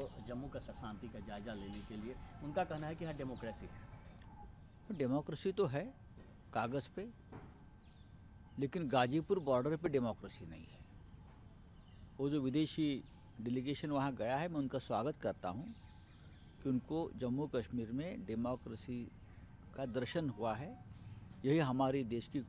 जम्मू कश्मीर शांति का जायजा लेने के लिए। उनका कहना है कि यहाँ डेमोक्रेसी है। डेमोक्रेसी तो है कागज़ पे, लेकिन गाजीपुर बॉर्डर पे डेमोक्रेसी नहीं है। वो जो विदेशी डेलीगेशन वहाँ गया है, मैं उनका स्वागत करता हूँ कि उनको जम्मू कश्मीर में डेमोक्रेसी का दर्शन हुआ है। यही हमारी देश की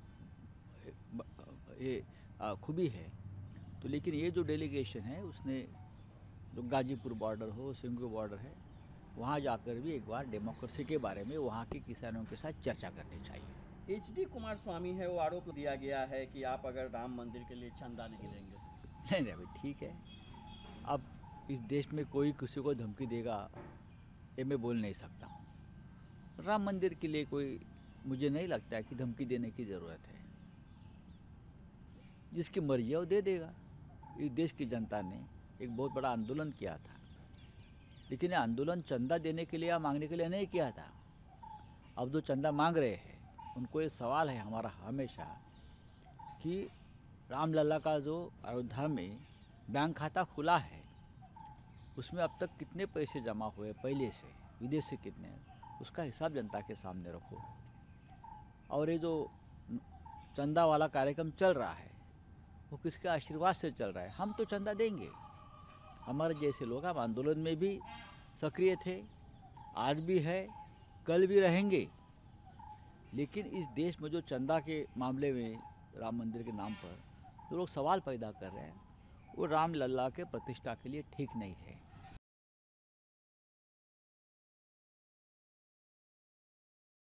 ये खूबी है। तो लेकिन ये जो डेलीगेशन है उसने जो गाजीपुर बॉर्डर हो, सिंगू बॉर्डर है, वहाँ जाकर भी एक बार डेमोक्रेसी के बारे में वहाँ के किसानों के साथ चर्चा करनी चाहिए। HD कुमारस्वामी है, वो आरोप दिया गया है कि आप अगर राम मंदिर के लिए चंदा नहीं देंगे। नहीं भाई, ठीक है। अब इस देश में कोई किसी को धमकी देगा ये मैं बोल नहीं सकता हूँ। राम मंदिर के लिए कोई, मुझे नहीं लगता है कि धमकी देने की ज़रूरत है। जिसकी मर्जी है वो दे देगा। इस देश की जनता ने एक बहुत बड़ा आंदोलन किया था, लेकिन ये आंदोलन चंदा देने के लिए या मांगने के लिए नहीं किया था। अब जो चंदा मांग रहे हैं उनको ये सवाल है हमारा हमेशा कि रामलला का जो अयोध्या में बैंक खाता खुला है उसमें अब तक कितने पैसे जमा हुए पहले से, विदेश से कितने, उसका हिसाब जनता के सामने रखो। और ये जो चंदा वाला कार्यक्रम चल रहा है वो किसके आशीर्वाद से चल रहा है? हम तो चंदा देंगे। हमारे जैसे लोग हम आंदोलन में भी सक्रिय थे, आज भी है, कल भी रहेंगे। लेकिन इस देश में जो चंदा के मामले में राम मंदिर के नाम पर जो लोग सवाल पैदा कर रहे हैं वो रामलला के प्रतिष्ठा के लिए ठीक नहीं है।